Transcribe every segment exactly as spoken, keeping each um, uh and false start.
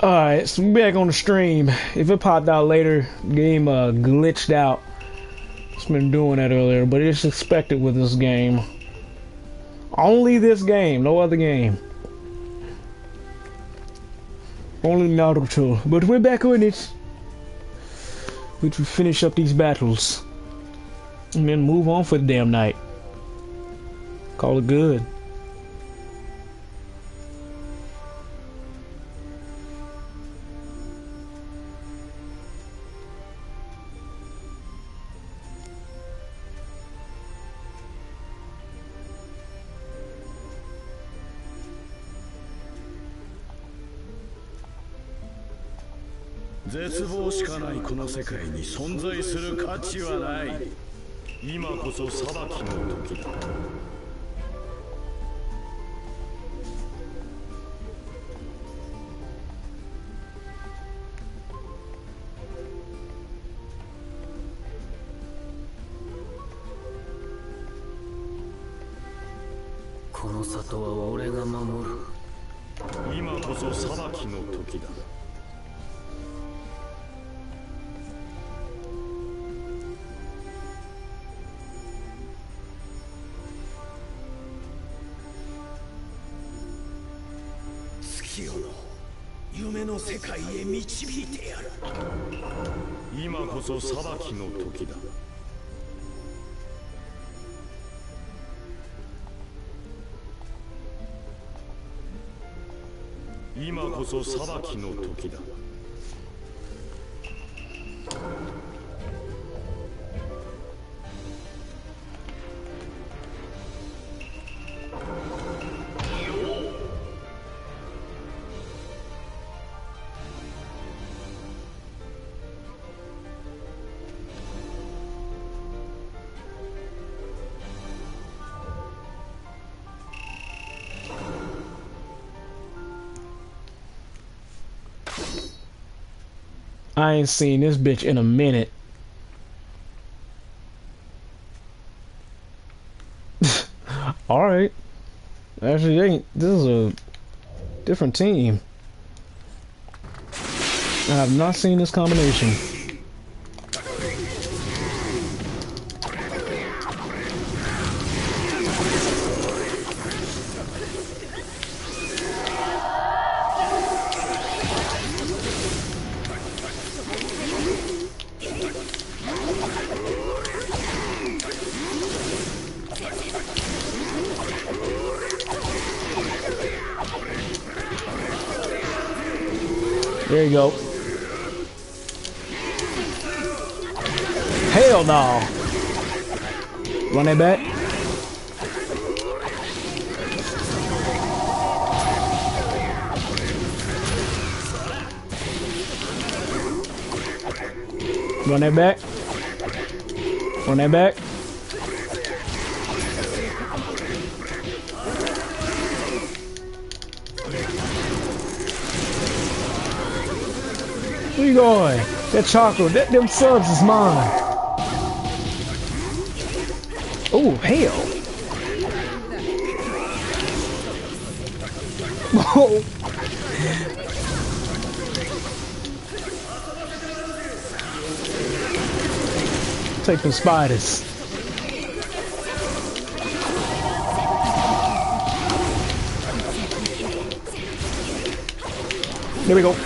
Alright, so we're back on the stream. If it popped out later, game uh, glitched out. It's been doing that earlier, but it's expected with this game. Only this game, no other game. Only Naruto. But we're back on it. We can finish up these battles. And then move on for the damn night. Call it good. 絶望しかないこの世界に存在する価値はない。今こそ裁きの時だ。 この里は俺が守る。 今こそ裁きの時だ。夢の世界へ導いてやる。今こそ裁きの時だ。今こそ裁きの時だ。 I ain't seen this bitch in a minute. Alright. Actually, ain't. This is a different team. I have not seen this combination. There you go. Hell no. Run that back. Run that back. Run that back. Where you going? That chocolate, that them subs is mine. Oh hell! Oh. Take them spiders. There we go.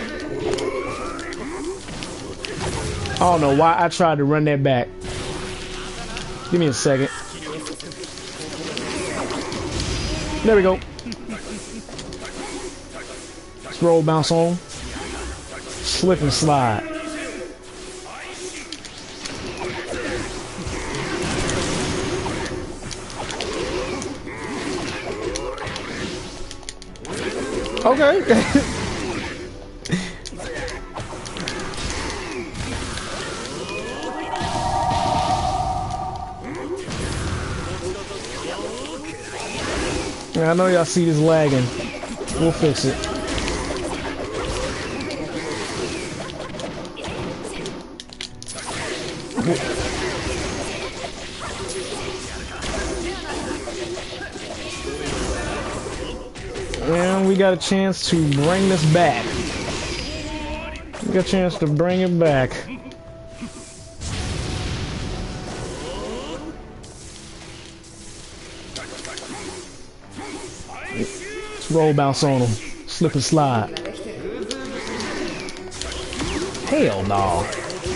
I don't know why I tried to run that back. Give me a second. There we go. Scroll bounce on. Slip and slide. Okay. I know y'all see this lagging. We'll fix it. And we got a chance to bring this back. Get a chance to bring it back. Let's roll bounce on him. Slip and slide. Hell no.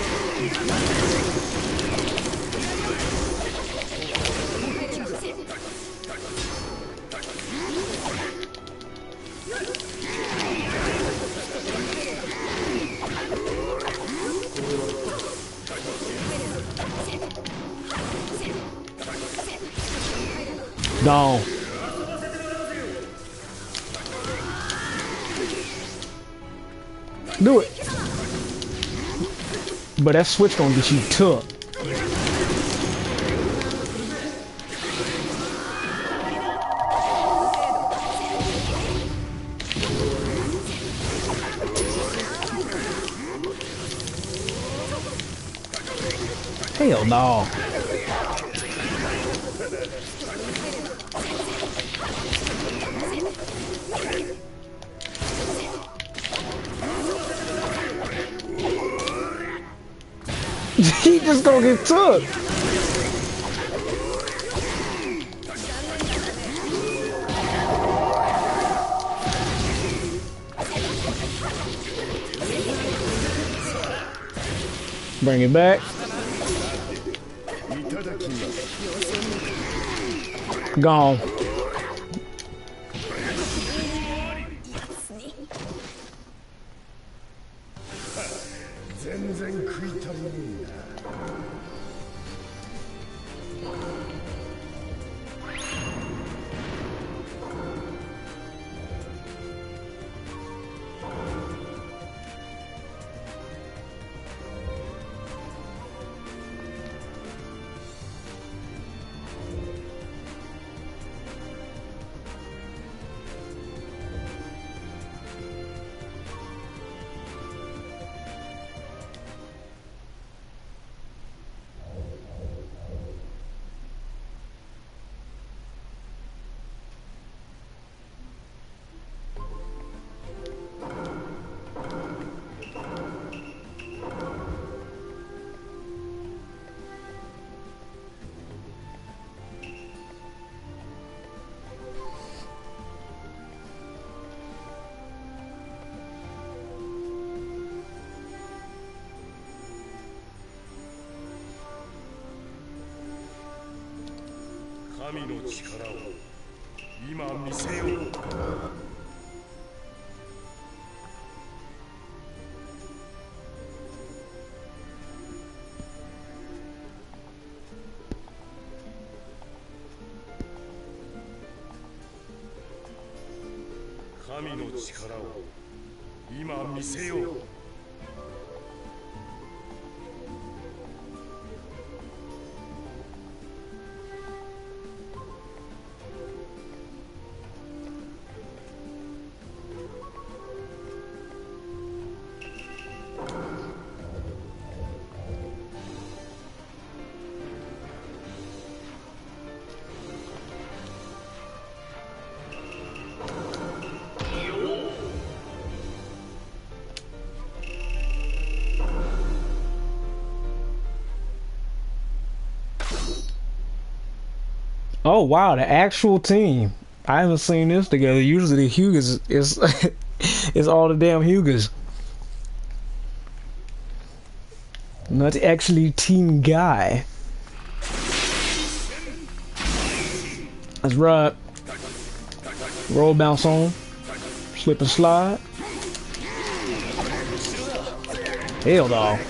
Gone. Do it. But that switch gonna get you took. Hell no. He just gonna get took. Bring it back. Gone. Oh wow, the actual team. I haven't seen this together. Usually the Hyugas is is all the damn Hyugas. Not actually Team Guy. That's right. Roll bounce on. Slip and slide. Hell no.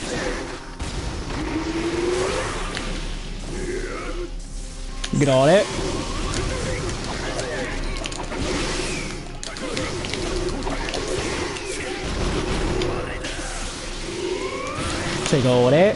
Get all that. Take all that.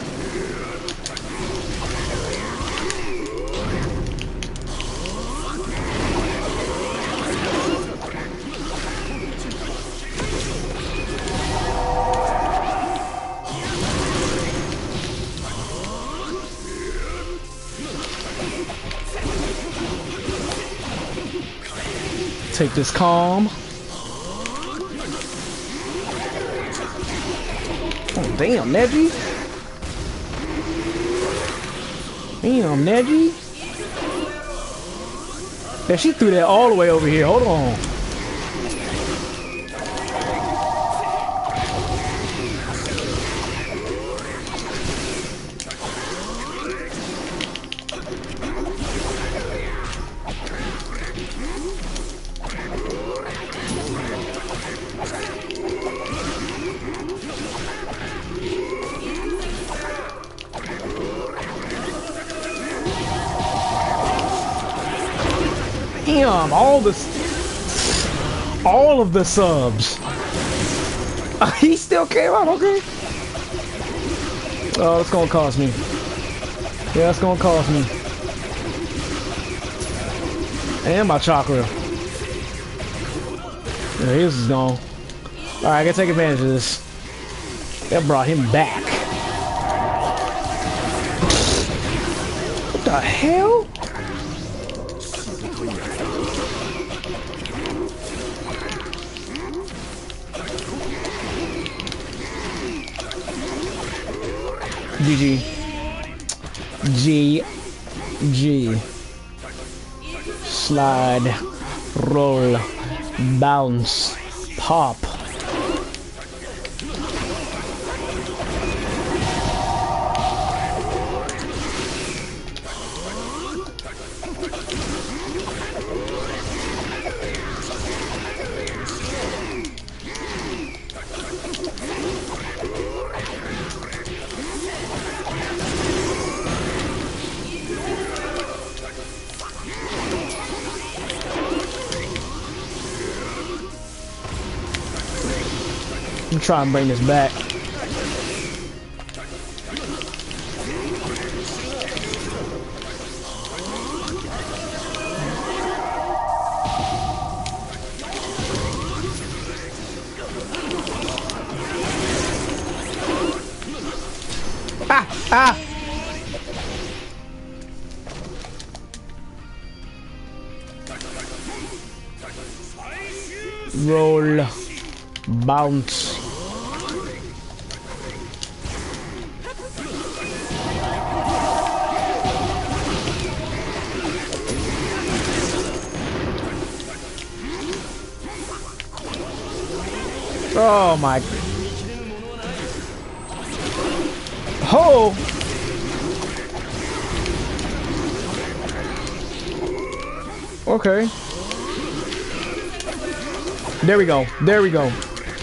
Take this calm. Damn, Neji. Damn, Neji. Yeah, she threw that all the way over here. Hold on. Damn, all the, all of the subs. Uh, he still came out, okay. Oh, it's gonna cost me. Yeah, it's gonna cost me. And my chakra. Yeah, his is gone. Alright, I gotta take advantage of this. That brought him back. What the hell? G G. G G. Slide, roll, bounce, pop. I'm trying to bring this back. Ah! Ah! Roll. Bounce. Oh my. Oh! Okay. There we go. There we go.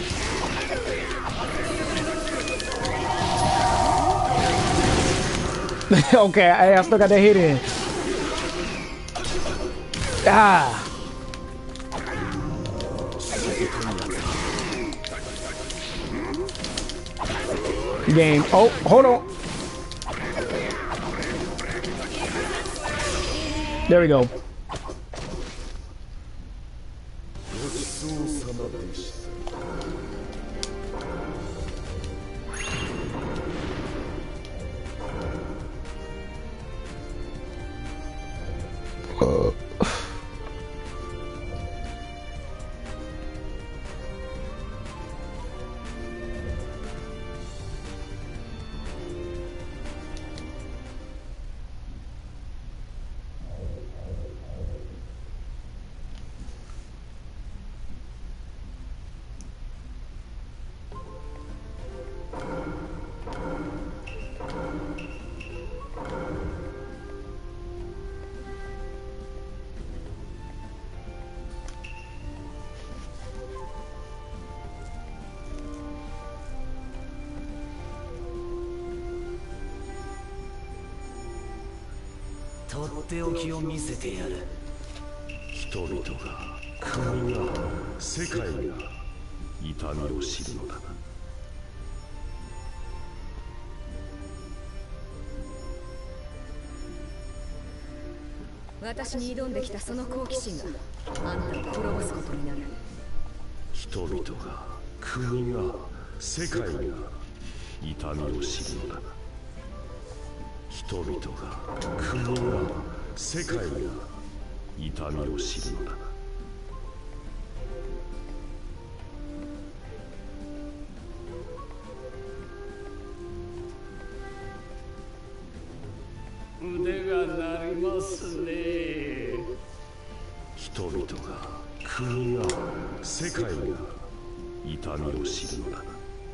Okay, I, I still got that hit in. Ah. Game. Oh, hold on. There we go. Uh. とっておきを見せてやる。 人々が国が世界が痛みを知るのだな。 私に挑んできたその好奇心があんたを滅ぼすことになる。 人々が国が世界が痛みを知るのだな。人々が国が世界が痛みを知るのだな。 腕が鳴りますね。 人々が国が世界が痛みを知るのだ。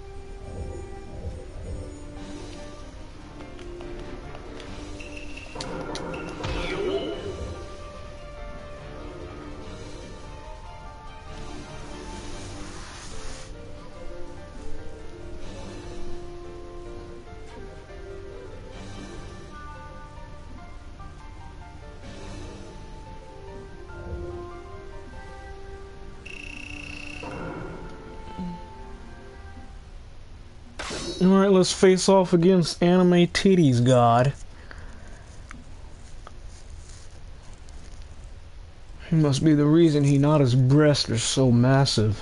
Alright, let's face off against Anime Titties God. He must be the reason he not his breasts are so massive.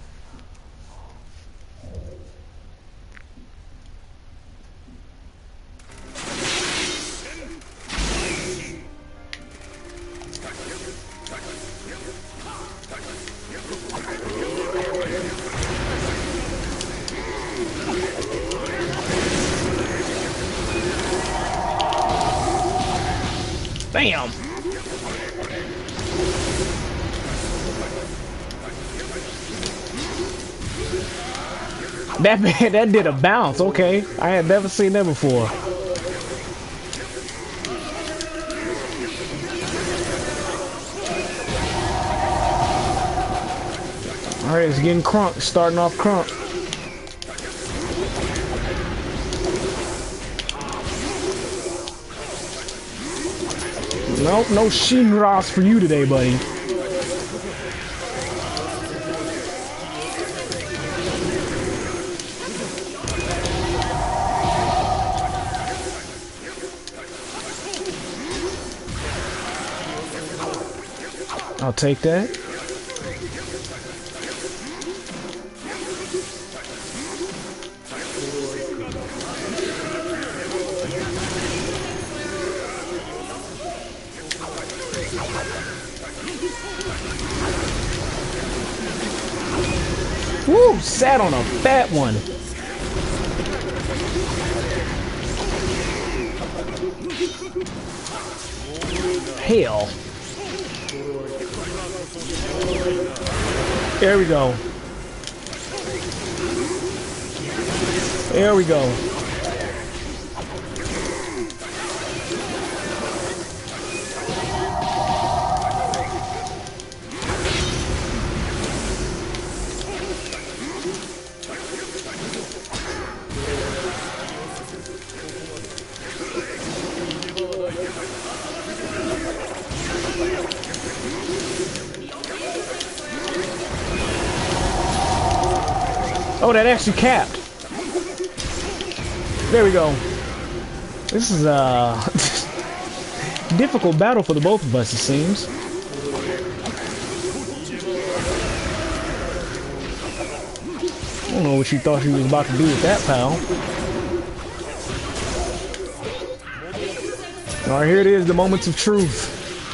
Bam! That man, that did a bounce. Okay, I had never seen that before. All right, it's getting crunk. Starting off crunk. Nope, no Shinras for you today, buddy. I'll take that. Woo! Sat on a fat one. Hell. There we go. There we go. Oh, that actually capped. There we go. This is a difficult battle for the both of us, it seems. I don't know what you thought you was about to do with that, pal. Alright, here it is, the moments of truth.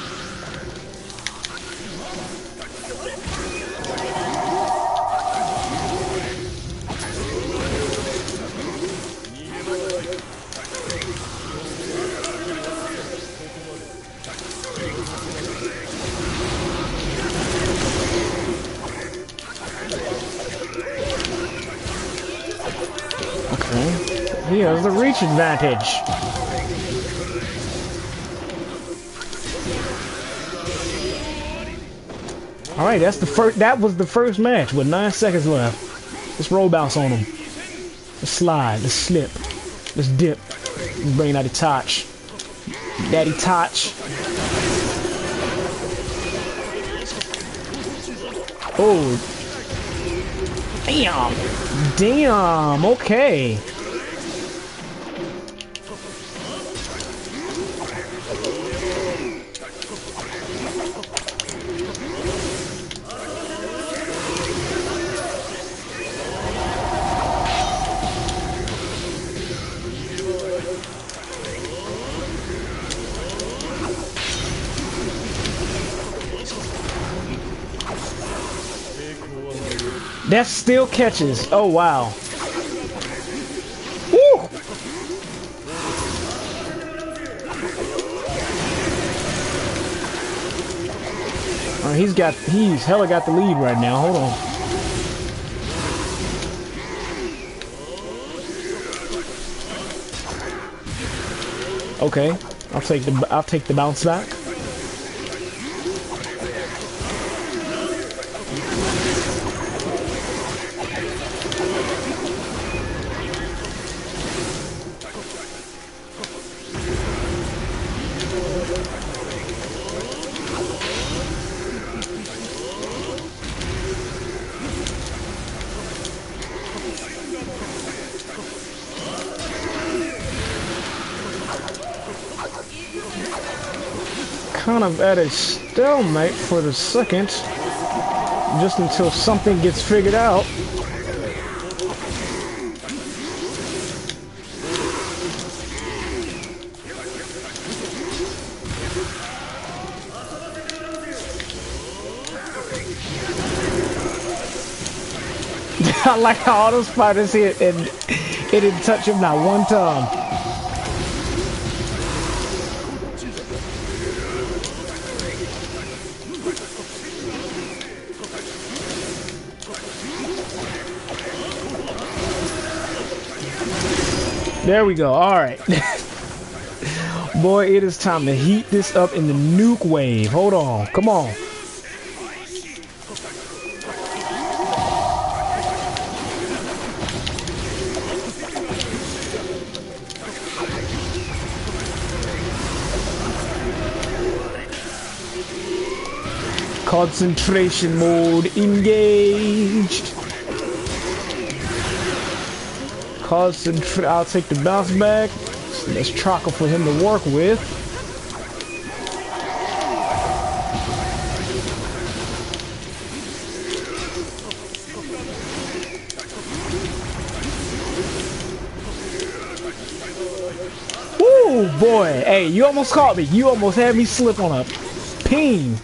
He has the reach advantage. All right, that's the first. That was the first match with nine seconds left. Let's roll bounce on him. Let's slide. Let's slip. Let's dip. Let's bring out the touch. Daddy touch. Oh. Damn. Damn. Okay. That still catches. Oh, wow. Woo! he's got he's hella got the lead right now. Hold on. Okay, I'll take the I'll take the bounce back. Kind of at a stalemate for the second, just until something gets figured out. I like how all those fighters hit and it didn't touch him not one time. There we go. All right. Boy, it is time to heat this up in the nuke wave. Hold on. Come on. Concentration mode engaged. Concentrate. I'll take the bounce back. There's Chaka for him to work with. Woo, boy. Hey, you almost caught me. You almost had me slip on a ping.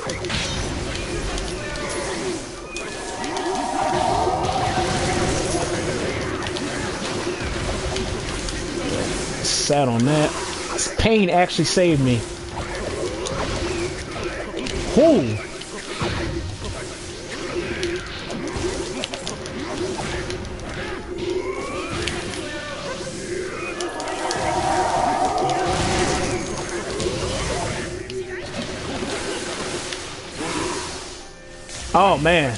Sat on that. This pain actually saved me. Ooh. Oh man.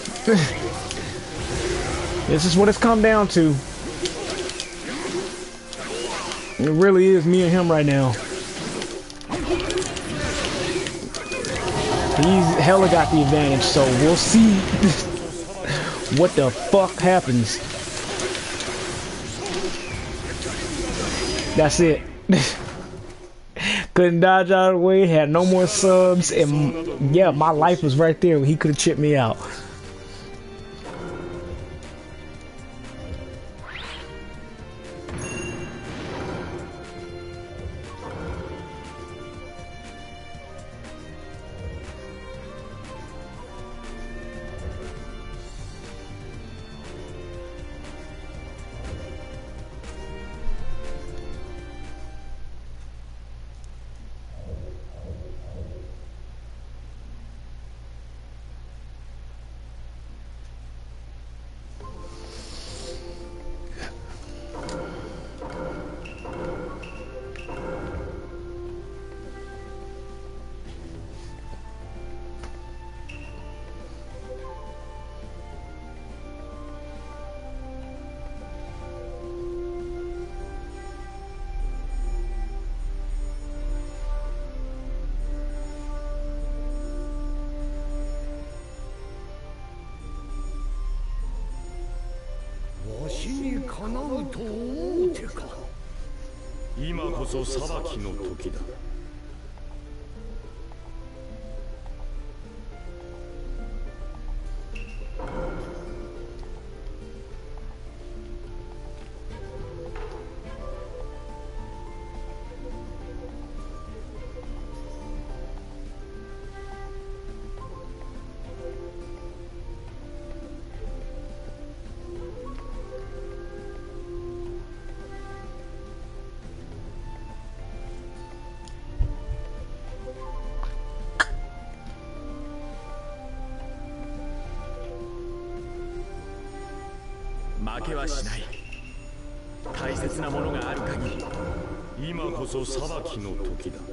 This is what it's come down to. It really is me and him right now. He's hella got the advantage, so we'll see what the fuck happens. That's it. Couldn't dodge out of the way, had no more subs, and yeah, my life was right there when he could have chipped me out. 今こそ裁きの時だ。 負けはしない。大切なものがある限り、 今こそ裁きの時だ。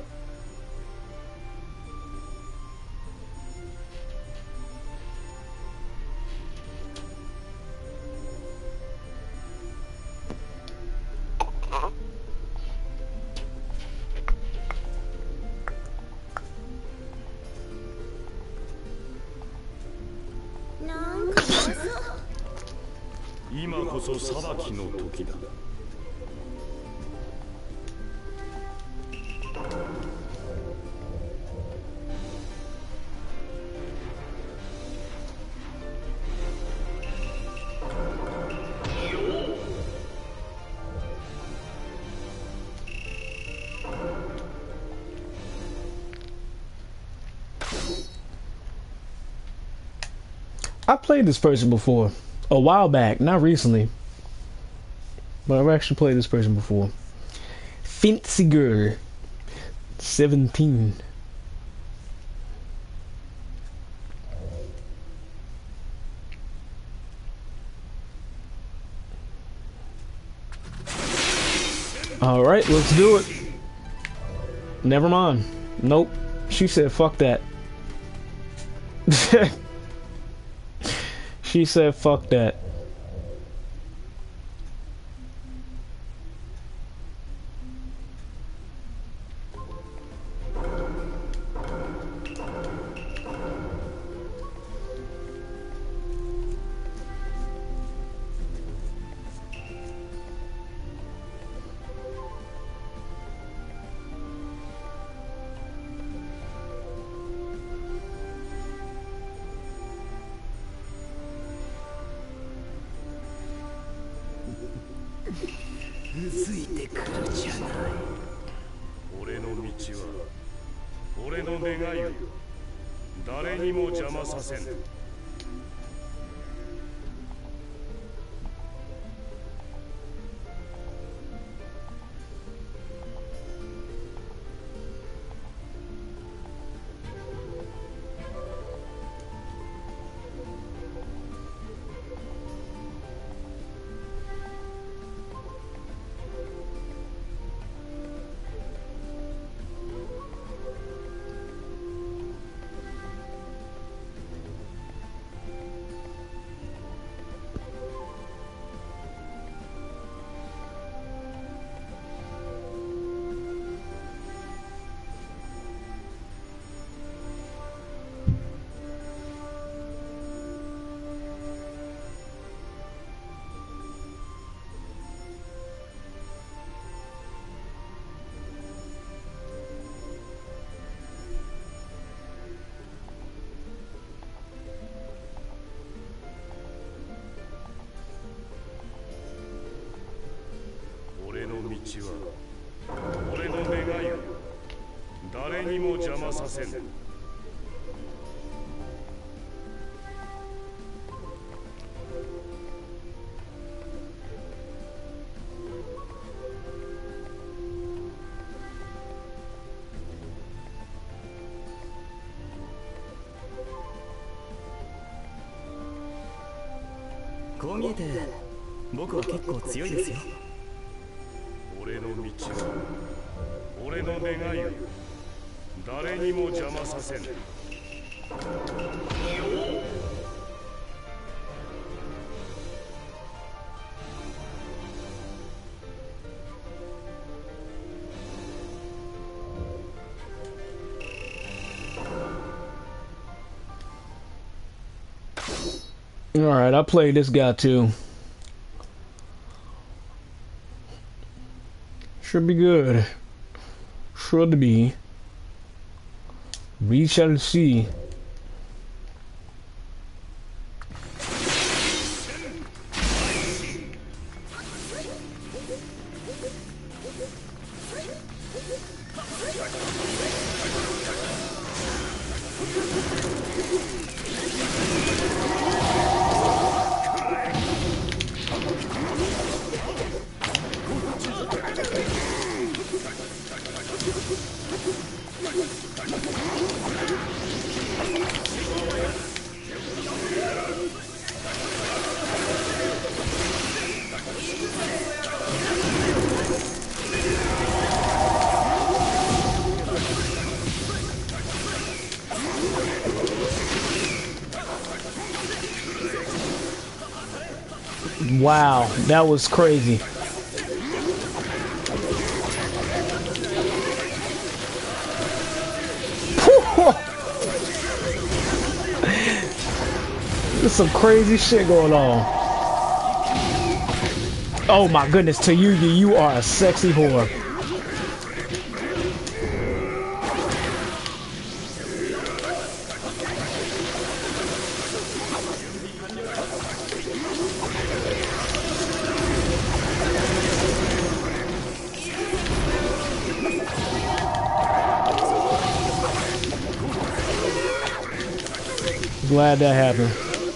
今こそ裁きの時だ。 I played this person before, a while back, not recently, but I've actually played this person before. Finziger, seventeen. All right, let's do it. Never mind. Nope. She said, fuck that. She said, fuck that. 俺の道は俺の願いを誰にも邪魔させん。俺の道は俺の願いを誰にも邪魔させん。 こう見えて僕は結構強いですよ。 俺の道は俺の願いを誰にも邪魔させん。 Alright, I played this guy too. Should be good. Should be. We shall see. Wow, that was crazy. There's some crazy shit going on. Oh my goodness, to you, you, you are a sexy whore. Glad that happened.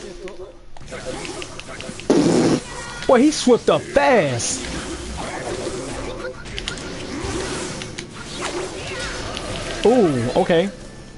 Boy, he swift up fast. Ooh, okay.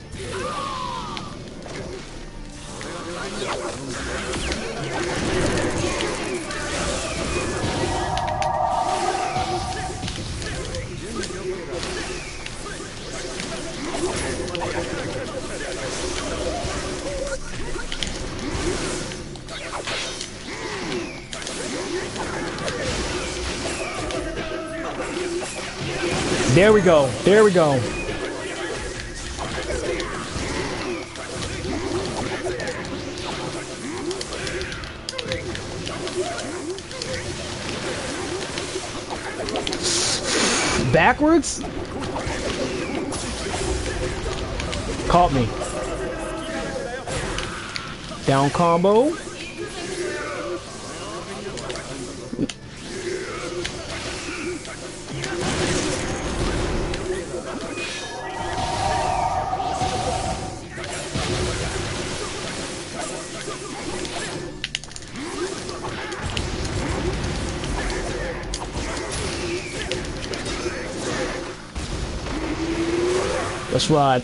There we go. There we go. Backwards? Caught me. Down combo. Let's ride.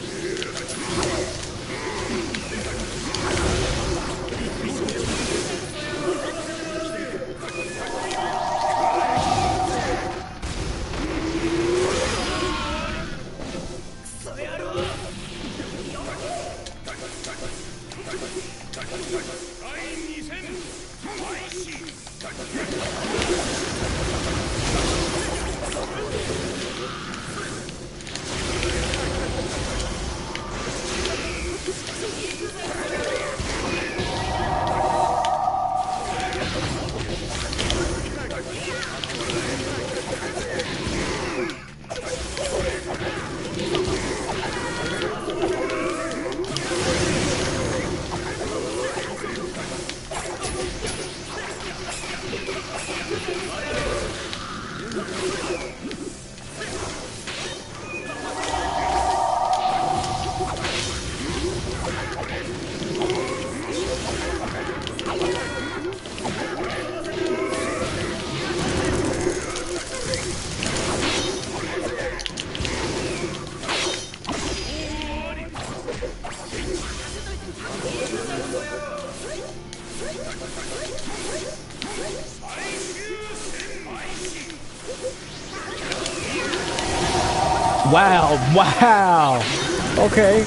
Wow, wow. Okay.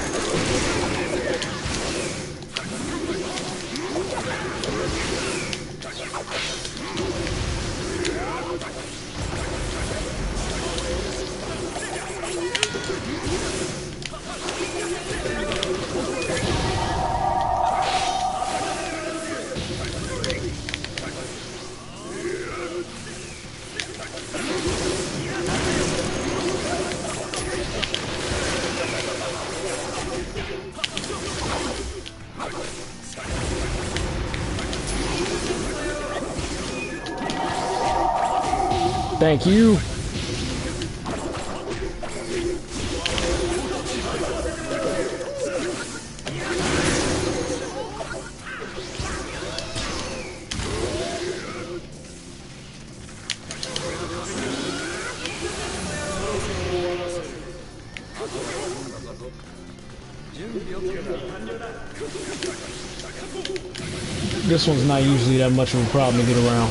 Thank you. This one's not usually that much of a problem to get around.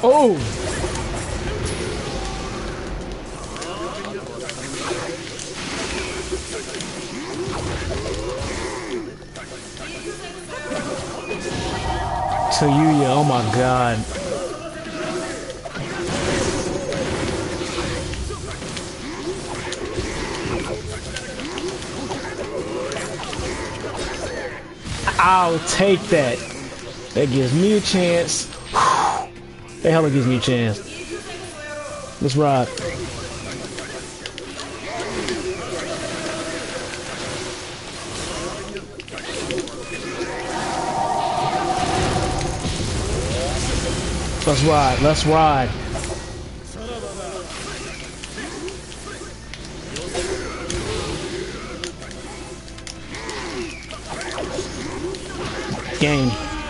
Oh! To you, yeah. Oh my God. I'll take that. That gives me a chance. The hell, it gives me a chance. Let's ride. Let's ride. Let's ride. Game.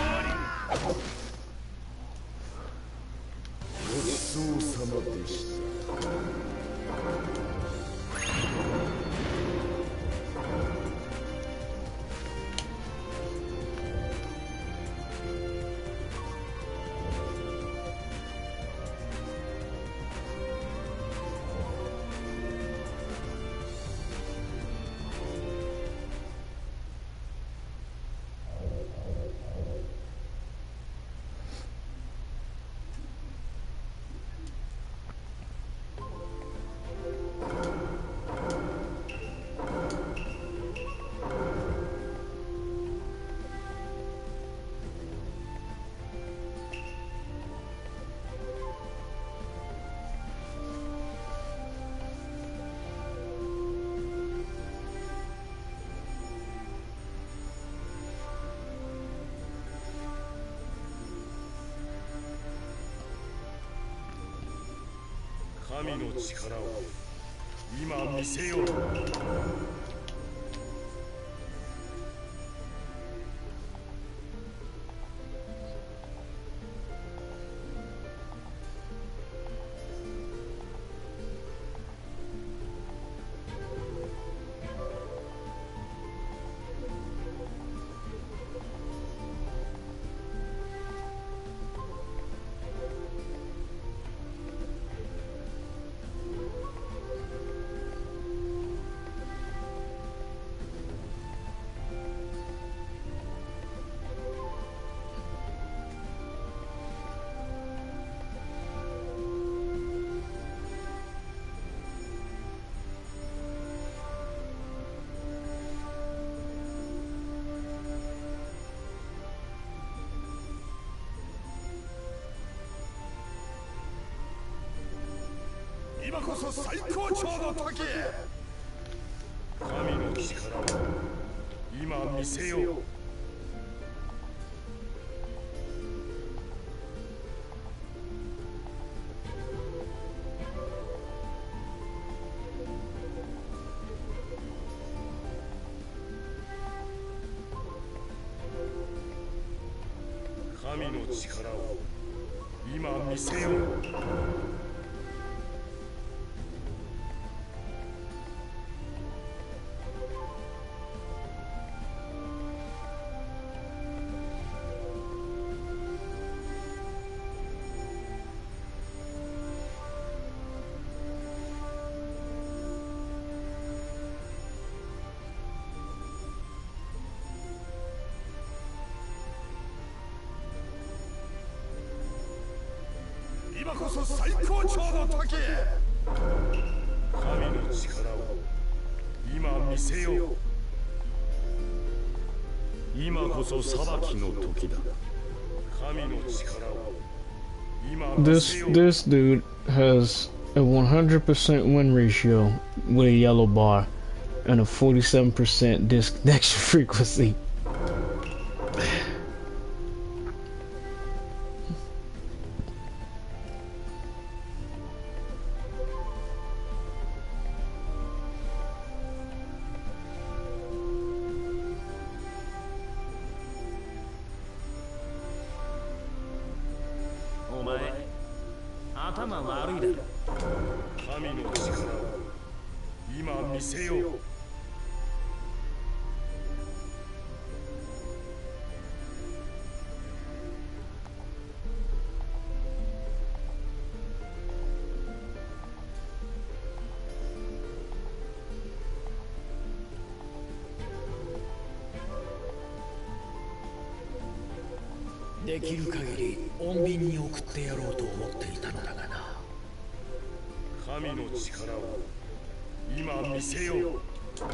神の力を今見せよう。今こそ最高潮の時。神の力を今見せよう。神の力を今見せよう。今こそ最高潮の時。神の力を今見せよう。今こそ裁きの時だ。神の力を今見せ This よう。 this dude has a one hundred percent win ratio with a yellow bar and a forty-seven percent disconnection frequency. 神の力を今見せよう。 できる限り穏便に送ってやろうと思っていたのだがな。 神の力を今見せよう。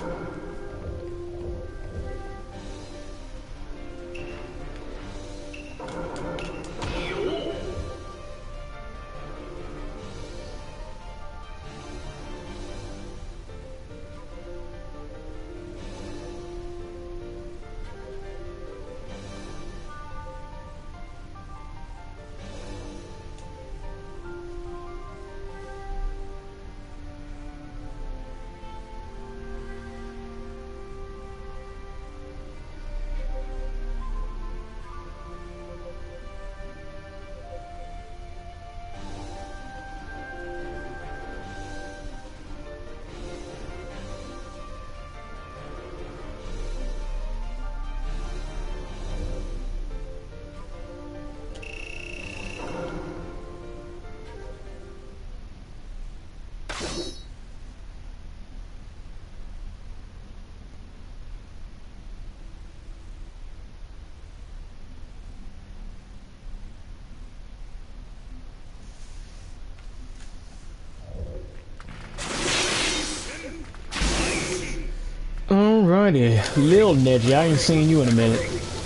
Alrighty, Lil Neji, I ain't seen you in a minute.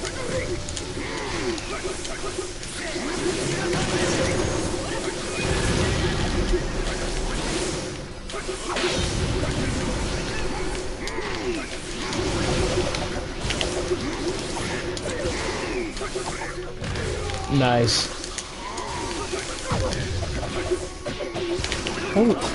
Nice. Oh.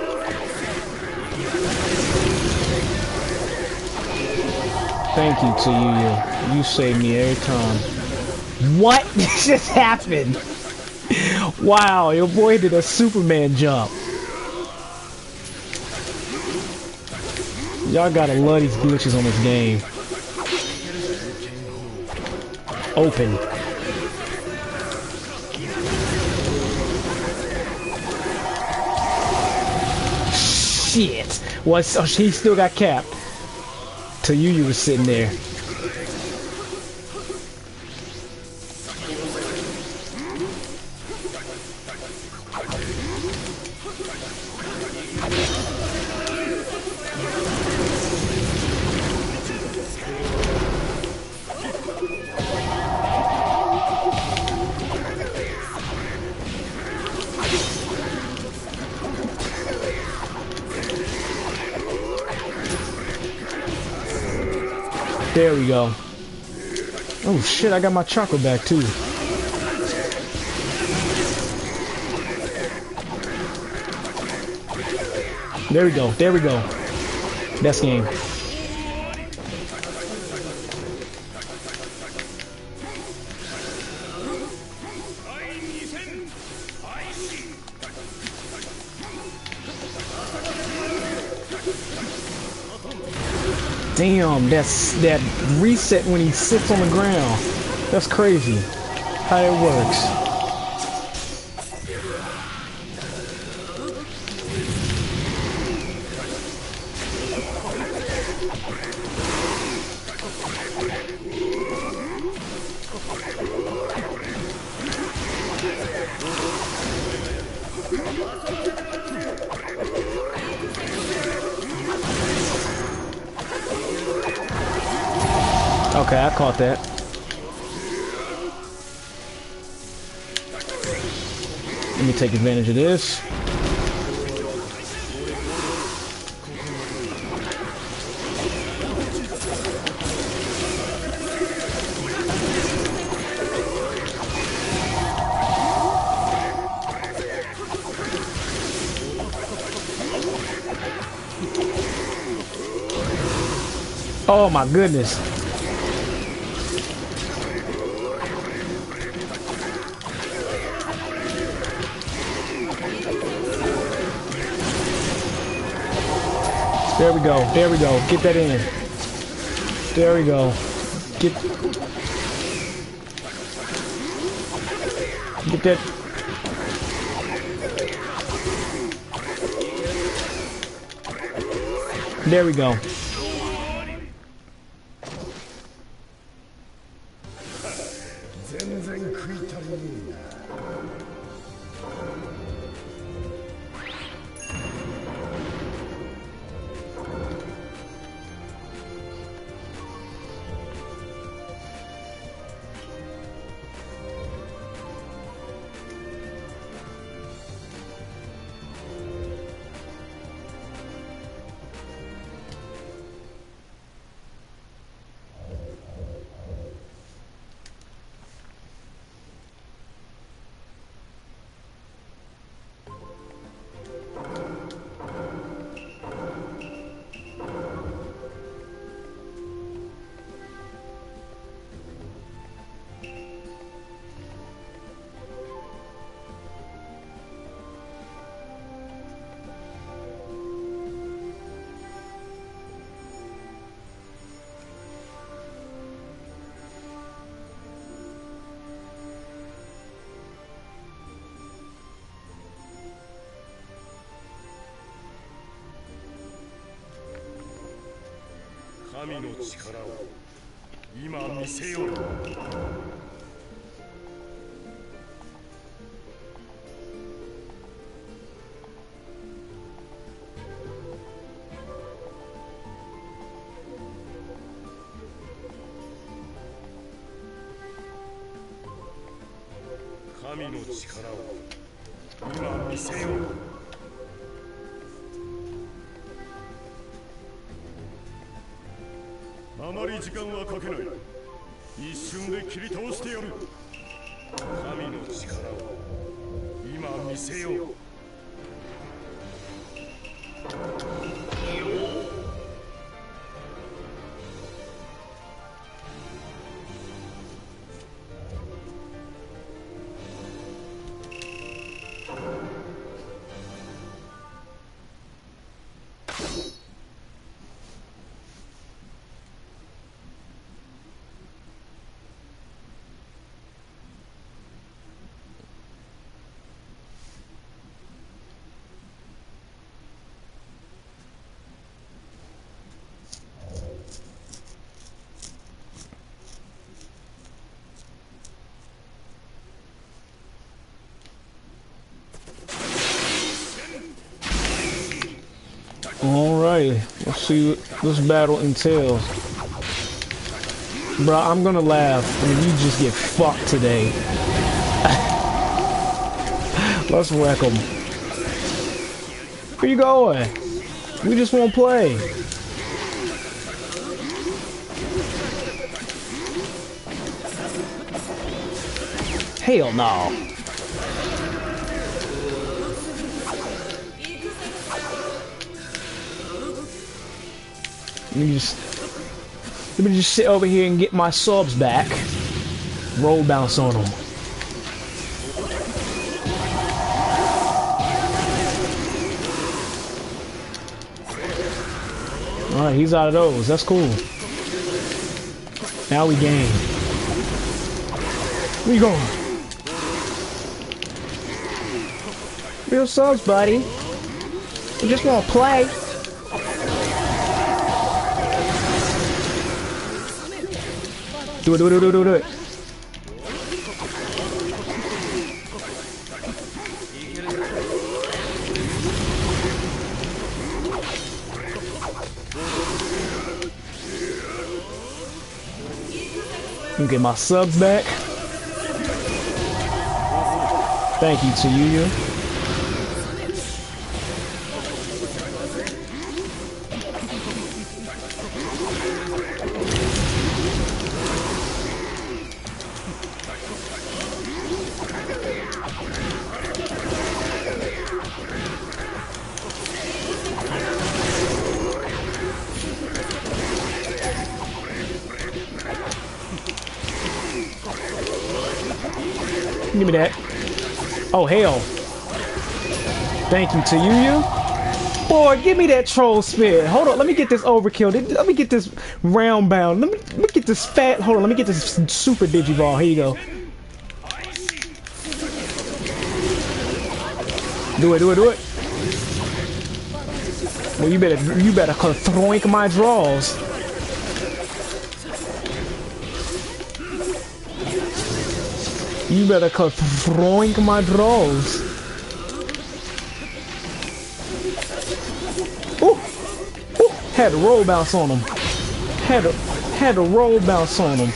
Thank you to you. You save me every time. What just happened? Wow, your boy did a Superman jump. Y'all gotta love these glitches on this game. Open. Shit. What's oh, he still got capped. Till you you were sitting there. There we go. Oh shit, I got my chakra back too. There we go, there we go. Best game. Damn, that's that reset when he sits on the ground. That's crazy how it works. Okay, I caught that. Let me take advantage of this. Oh my goodness. There we go. There we go. Get that in. There we go. Get Get that. There we go. 全然食い足りねえな。神の力を今見せよう。神の力を今見せよう。あまり時間はかけない。一瞬で切り通してやる。神の力を今見せよう。 Alright, let's see what this battle entails. Bro, I'm gonna laugh when you just get fucked today. Let's wreck them. Where you going? We just won't play. Hell no. Let me just let me just sit over here and get my subs back. Roll bounce on them. All right, he's out of those. That's cool. Now we game. Where you going? Real subs, buddy. We just want to play. Do it, do it, do it, do it, do it. Let me get my subs back. Thank you to you. Give me that. Oh, hell. Thank you to you, you. Boy, give me that troll spear. Hold on, let me get this overkill. Let me get this round bound. Let me, let me get this fat. Hold on, let me get this super Digivolve. Here you go. Do it, do it, do it. Well, you better, you better throink my draws. You better quit throwing my draws. Ooh, ooh, had a roll bounce on him. Had a had a roll bounce on him.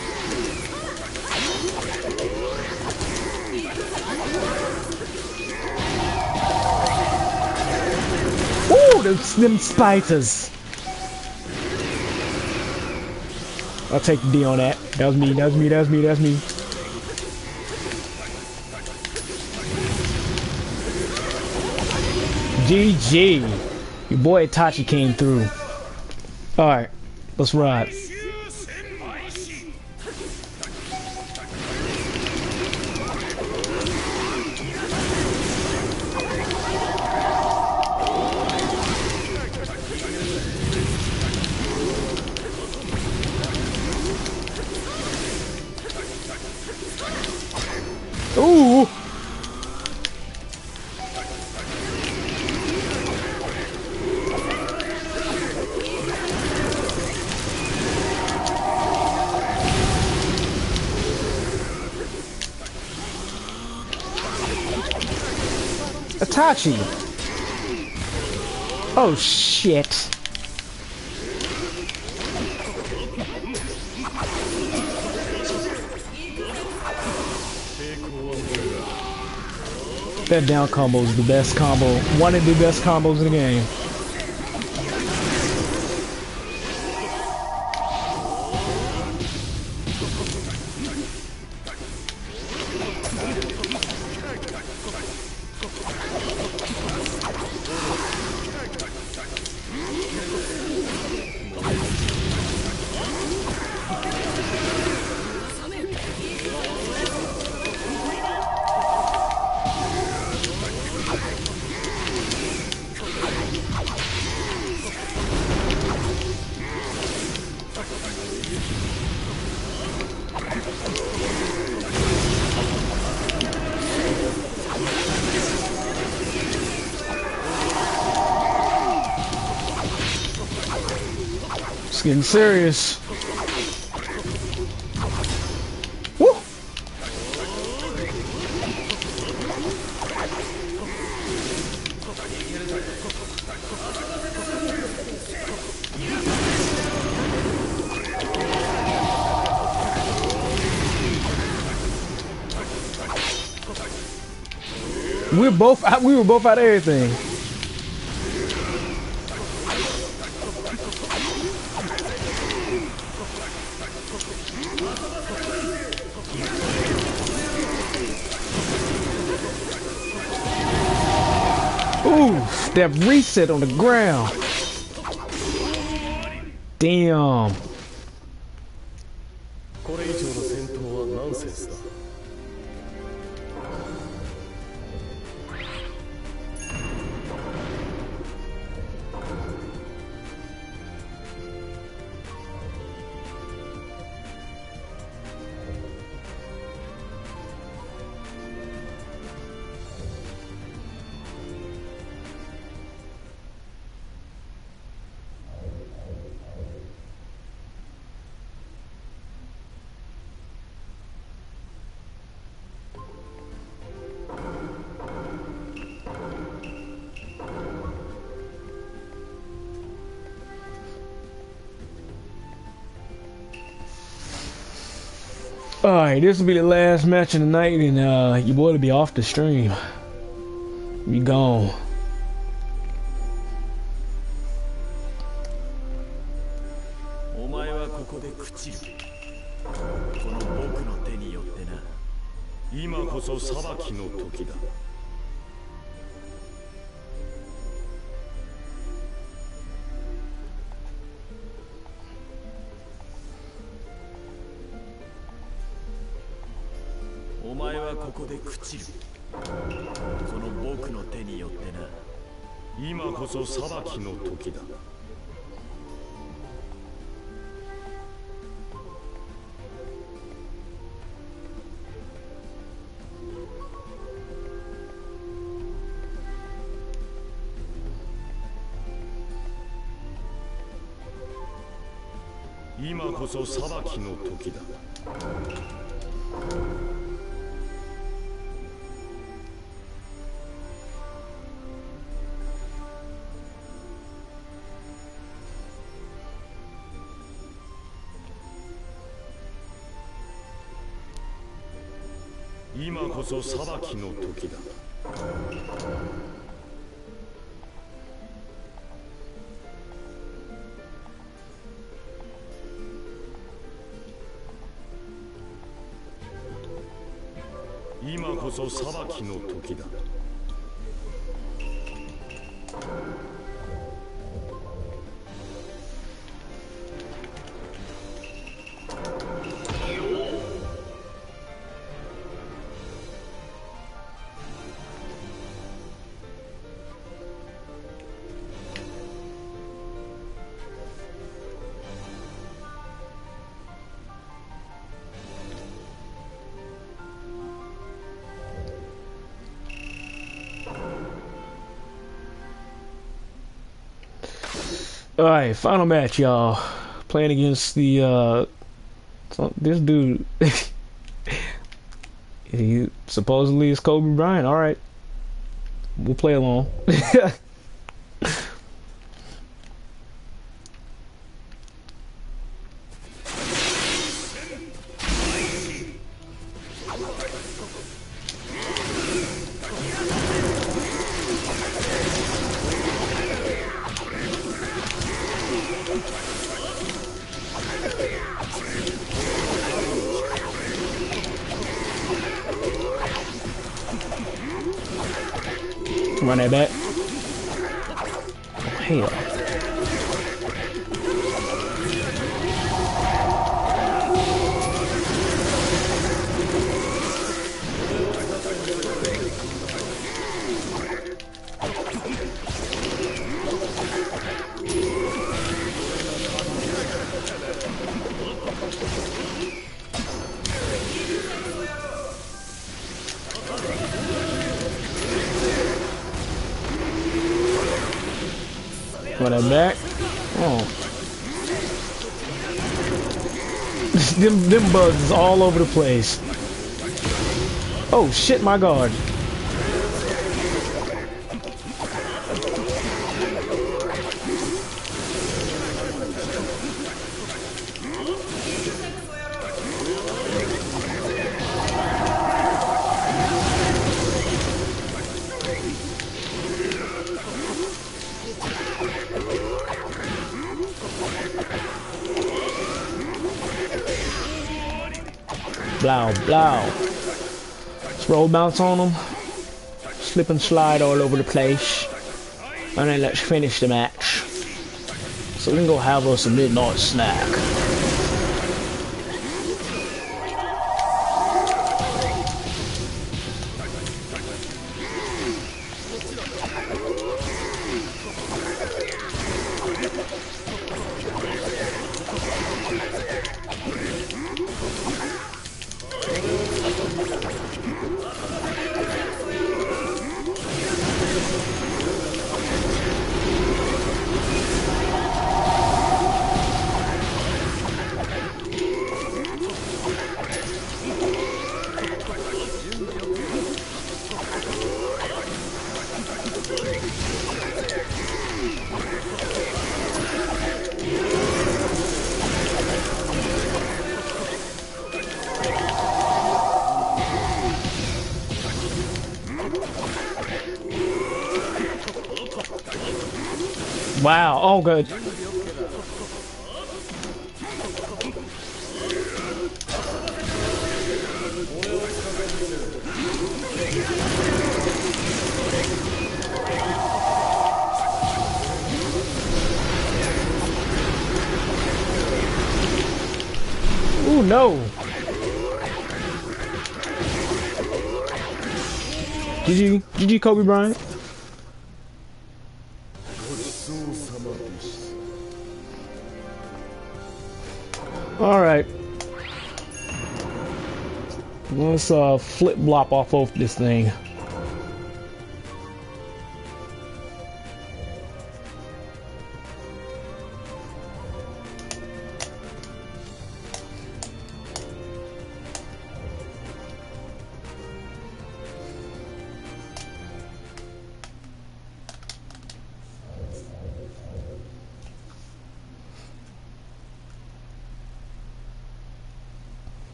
Ooh, those them spiders. I'll take the D on that. That was me. That was me. That was me. That was me. G G. Your boy Itachi came through. Alright, let's ride. Ooh! Itachi! Oh shit! That down combo is the best combo. One of the best combos in the game. It's getting serious. Woo! We're both out, we were both out of everything. Ooh, that reset on the ground. Damn. これ以上の戦闘はナンセンスだ。 Alright, this will be the last match of the night, and uh, your boy will be off the stream. Be gone. 今こそ裁きの時だ。今こそ裁きの時だ。 All right, final match, y'all. Playing against the uh, this dude. He supposedly is Kobe Bryant. All right, we'll play along. Run that back. Oh, hell. Run that back. Oh. them, them bugs is all over the place. Oh shit, my god. Blow, blow. Let's roll bounce on them. Slip and slide all over the place. And then let's finish the match. So we can go have us a midnight snack. Wow, oh good. Ooh, no. G G, G G Kobe Bryant. All right, let's uh, flip blop off of this thing.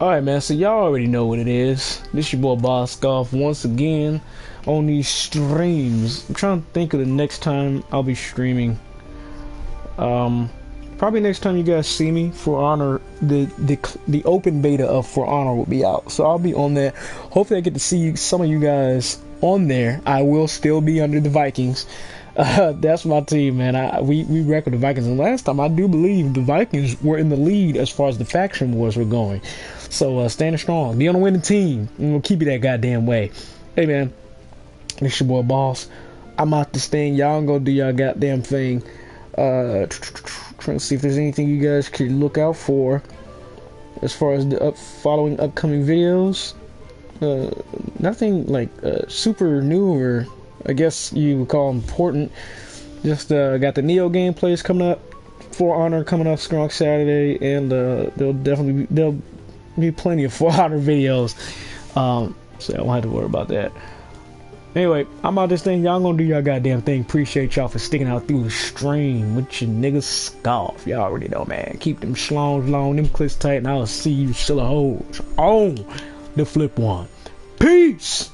Alright, man, so y'all already know what it is. This your boy Boscoff once again on these streams. I'm trying to think of the next time I'll be streaming. Um, probably next time you guys see me, For Honor, the the the open beta of For Honor will be out. So I'll be on there. Hopefully I get to see some of you guys on there. I will still be under the Vikings. Uh, that's my team, man. I, we, we record the Vikings. And last time, I do believe the Vikings were in the lead as far as the faction wars were going. So, uh, standing strong. Be on the winning team. And we'll keep you that goddamn way. Hey, man. This your boy, Boss. I'm out this thing. Y'all go do y'all goddamn thing. Uh, trying to see if there's anything you guys could look out for as far as the up following upcoming videos. Uh, nothing, like, uh, super new or... I guess you would call important. Just uh, got the Neo gameplays coming up, For Honor coming up strong Saturday, and uh, there'll definitely be, there'll be plenty of For Honor videos. Um, so I won't have to worry about that. Anyway, I'm out this thing. Y'all gonna do y'all goddamn thing. Appreciate y'all for sticking out through the stream with your niggas scoff. Y'all already know, man. Keep them schlongs long, them clicks tight, and I'll see you still hoes on the flip one. Peace.